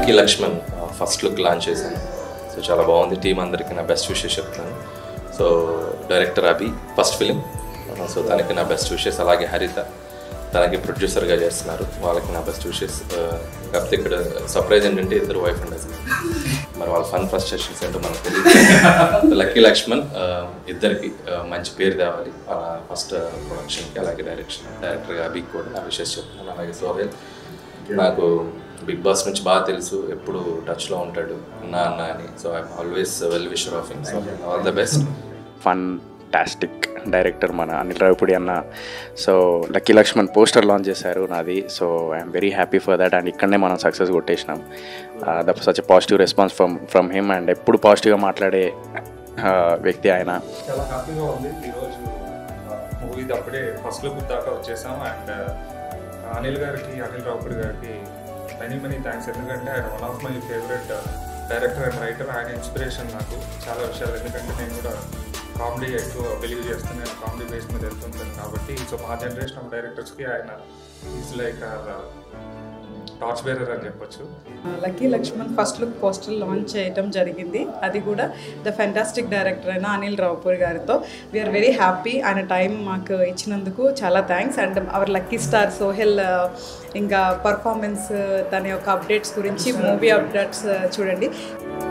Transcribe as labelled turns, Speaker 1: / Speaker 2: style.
Speaker 1: Lucky Lakshman first look launch చేశాను. So చాలా బాగుంది. టీం అందరికీ నా బెస్ట్ విషెస్ చెప్తాను. So director Abhi first film, so తనకి నా బెస్ట్ విషెస్. అలాగే హరిత తనకి ప్రొడ్యూసర్గా చేస్తున్నారు, వాళ్ళకి నా బెస్ట్ విషెస్. కాకపోతే ఇక్కడ సర్ప్రైజ్ ఏంటంటే ఇద్దరు వైఫ్ అండ్ హస్బెండ్. మరి వాళ్ళ ఫన్ ఫ్రస్ట్రేషన్స్ ఏంటో మనకు తెలియదు. లక్కీ లక్ష్మణ్ ఇద్దరికి మంచి పేరు తేవాలి ఫస్ట్ ప్రొడక్షన్కి, అలాగే డైరెక్టర్గా బిగ్ కూడా నా విషెస్ చెప్తున్నాను. అలాగే సోహెల్ నాకు బిగ్ బాస్ నుంచి బాగా తెలుసు, ఎప్పుడు టచ్లో ఉంటాడు అన్న అని. So I'm always well wisher of him. So all the best.
Speaker 2: Fantastic director మన అనిల్ రావిపూడి అన్న. So lucky Lakshman poster launch చేశారు నాది. So I'm very happy for that. And ఇక్కడనే మనం సక్సెస్ కొట్టేసినాం. That such positive response from him. And ఎప్పుడు పాజిటివ్గా మాట్లాడే వ్యక్తి ఆయన.
Speaker 3: చాలా హ్యాపీగా ఉంది. ఈరోజు మూవీ అప్పుడే ఫస్ట్ లుక్ దాకా వచ్చేసాం. అండ్ అనిల్ రావిపూడి గారికి మెనీ థ్యాంక్స్. ఎందుకంటే ఆయన one of my favourite director and writer. ఆయన ఇన్స్పిరేషన్ నాకు చాలా విషయాలు. ఎందుకంటే నేను కూడా కామెడీ ఎక్కువ బిలీవ్ చేస్తాను, నేను కామెడీ బేస్ మీద వెళ్తుంటాను కాబట్టి. సో మా జనరేషన్ ఆఫ్ డైరెక్టర్స్కి ఆయన ఈజ్ లైక్ టార్చ్ బేరర్ అని చెప్పొచ్చు.
Speaker 4: Lucky Lakshman first look poster launch చేయడం జరిగింది. అది కూడా ద ఫెంటాస్టిక్ డైరెక్టర్ అయిన అనిల్ రావిపూడి గారితో. We're very happy. ఆయన టైం మాకు ఇచ్చినందుకు చాలా thanks. And our lucky star Sohel ఇంకా పర్ఫార్మెన్స్, తన యొక్క అప్డేట్స్ గురించి మూవీ అప్డేట్స్ చూడండి.